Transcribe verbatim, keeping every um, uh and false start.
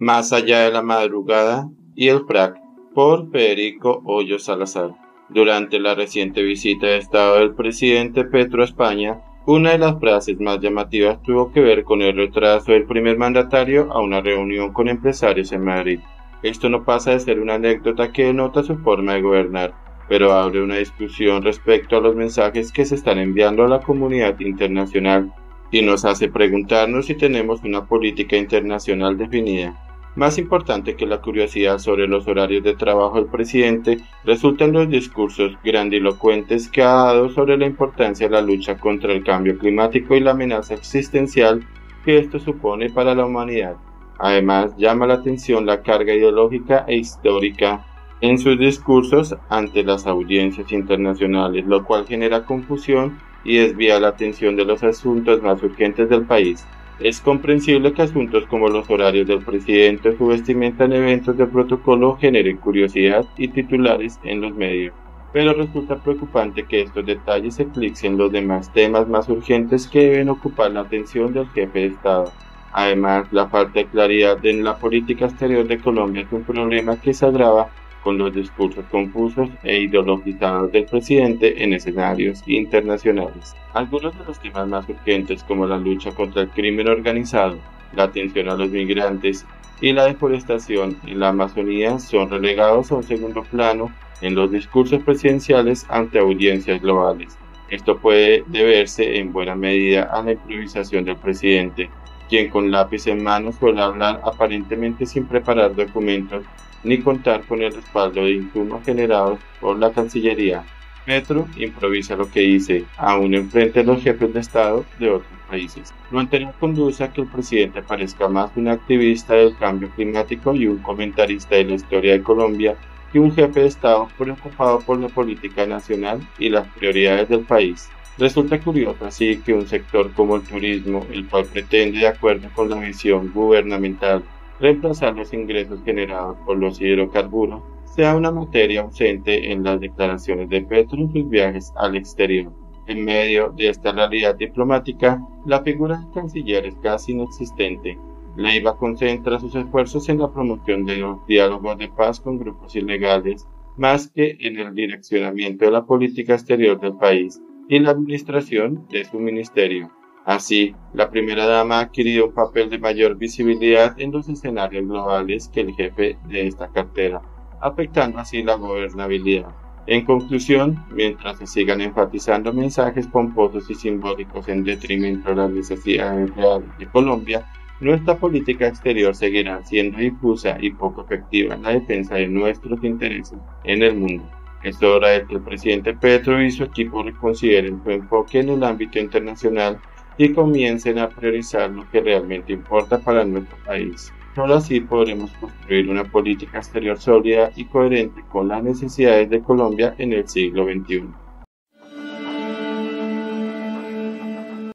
Más allá de la madrugada y el frac, por Federico Hoyos Salazar. Durante la reciente visita de Estado del presidente Petro a España, una de las frases más llamativas tuvo que ver con el retraso del primer mandatario a una reunión con empresarios en Madrid. Esto no pasa de ser una anécdota que denota su forma de gobernar, pero abre una discusión respecto a los mensajes que se están enviando a la comunidad internacional y nos hace preguntarnos si tenemos una política internacional definida. Más importante que la curiosidad sobre los horarios de trabajo del presidente, resultan los discursos grandilocuentes que ha dado sobre la importancia de la lucha contra el cambio climático y la amenaza existencial que esto supone para la humanidad. Además, llama la atención la carga ideológica e histórica en sus discursos ante las audiencias internacionales, lo cual genera confusión y desvía la atención de los asuntos más urgentes del país. Es comprensible que asuntos como los horarios del presidente o su vestimenta en eventos de protocolo generen curiosidad y titulares en los medios, pero resulta preocupante que estos detalles eclipsen los demás temas más urgentes que deben ocupar la atención del jefe de Estado. Además, la falta de claridad en la política exterior de Colombia es un problema que se agrava con los discursos confusos e ideologizados del presidente en escenarios internacionales. Algunos de los temas más urgentes, como la lucha contra el crimen organizado, la atención a los migrantes y la deforestación en la Amazonía, son relegados a un segundo plano en los discursos presidenciales ante audiencias globales. Esto puede deberse en buena medida a la improvisación del presidente, quien con lápiz en mano suele hablar aparentemente sin preparar documentos ni contar con el respaldo de insumos generados por la Cancillería. Petro improvisa lo que dice, aún enfrente a los jefes de Estado de otros países. Lo anterior conduce a que el presidente parezca más un activista del cambio climático y un comentarista de la historia de Colombia que un jefe de Estado preocupado por la política nacional y las prioridades del país. Resulta curioso así que un sector como el turismo, el cual pretende, de acuerdo con la visión gubernamental, reemplazar los ingresos generados por los hidrocarburos, sea una materia ausente en las declaraciones de Petro en sus viajes al exterior. En medio de esta realidad diplomática, la figura del canciller es casi inexistente. Leiva concentra sus esfuerzos en la promoción de los diálogos de paz con grupos ilegales, más que en el direccionamiento de la política exterior del país y la administración de su ministerio. Así, la primera dama ha adquirido un papel de mayor visibilidad en los escenarios globales que el jefe de esta cartera, afectando así la gobernabilidad. En conclusión, mientras se sigan enfatizando mensajes pomposos y simbólicos en detrimento de las necesidades reales de Colombia, nuestra política exterior seguirá siendo difusa y poco efectiva en la defensa de nuestros intereses en el mundo. Es hora de que el presidente Petro y su equipo reconsideren su enfoque en el ámbito internacional y comiencen a priorizar lo que realmente importa para nuestro país. Solo así podremos construir una política exterior sólida y coherente con las necesidades de Colombia en el siglo veintiuno.